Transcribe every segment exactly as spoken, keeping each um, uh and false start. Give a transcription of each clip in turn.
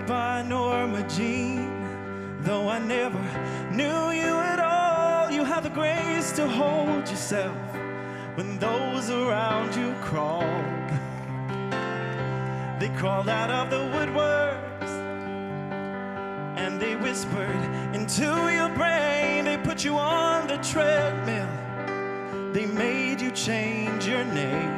by Norma Jean. Though I never knew you at all, you have the grace to hold yourself when those around you crawled. They crawled out of the woodworks and they whispered into your brain. They put you on the treadmill. They made you change your name.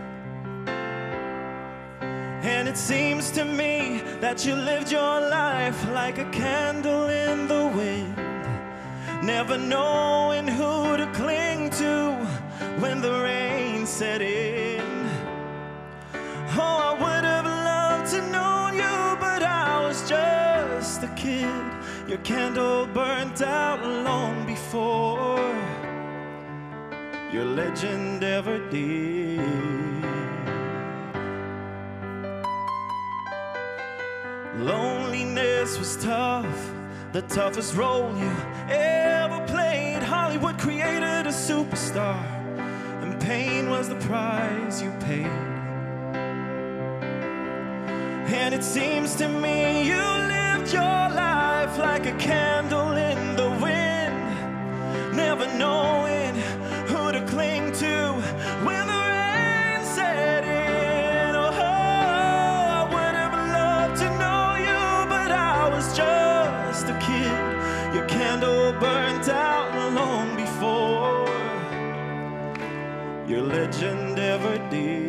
And it seems to me that you lived your life like a candle in the wind, never knowing who to cling to when the rain set in. Oh, I would have loved to know you, but I was just a kid. Your candle burnt out long before your legend ever did. Loneliness was tough, the toughest role you ever played. Hollywood created a superstar, and pain was the price you paid. And it seems to me you lived your life like a candle in the wind, never knowing who to cling to when the rain set in. Oh, I would have loved to know you, but I was just a kid. Your candle burnt out long before your legend ever did.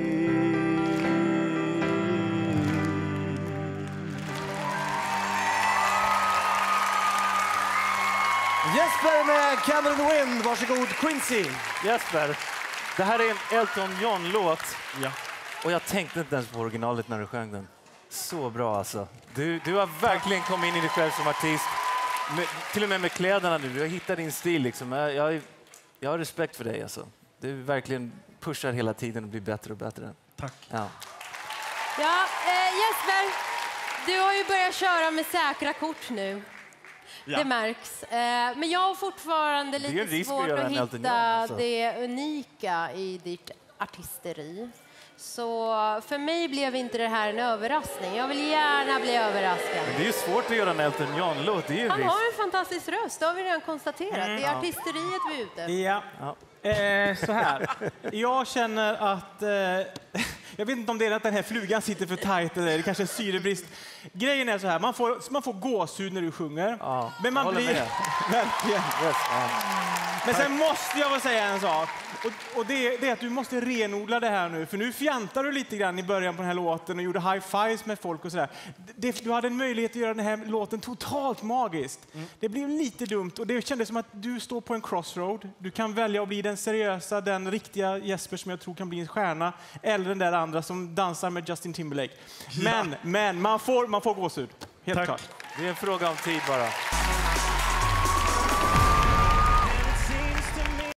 Jesper med Candle in the Wind. Varsågod, Quincy. Jesper, det här är en Elton John-låt. Ja. Och jag tänkte inte ens på originalet när du sjöng den. Så bra alltså. Du, du har verkligen kommit in i dig själv som artist. Med, till och med med kläderna nu. Du har hittat din stil liksom. Jag, jag, jag har respekt för dig alltså. Du verkligen pushar hela tiden och blir bättre och bättre. Tack. Ja, Ja, eh, Jesper, du har ju börjat köra med säkra kort nu. Ja. Det märks. Eh, men jag har fortfarande Det är en lite risk att svårt göra att en Elton hitta John, alltså. det unika i ditt artisteri. Så för mig blev inte det här en överraskning. Jag vill gärna bli överraskad. men det är ju svårt att göra en Elton John-låt. Det är ju en Han risk. har en fantastisk röst, det har vi redan konstaterat. Det är artisteriet vi är ute efter. Ja. Ja. Eh, så här. Jag känner att... Eh, jag vet inte om det är att den här flugan sitter för tajt eller det kanske är syrebrist. Grejen är så här, man får, man får gåshud när du sjunger. Ja, men man jag håller blir... med. Verkligen. Yes, ja. Men sen måste jag väl säga en sak. Och, och det, det är att du måste renodla det här nu. För nu fjantar du lite grann i början på den här låten och gjorde high-fives med folk och sådär. Det, du hade en möjlighet att göra den här låten totalt magiskt. Mm. Det blev lite dumt och det kändes som att du står på en crossroad. Du kan välja att bli den seriösa, den riktiga Jesper som jag tror kan bli en stjärna. Eller den där andra som dansar med Justin Timberlake. Men, ja. men man får, man får gåshud. Helt Tack. klart. Det är en fråga om tid bara.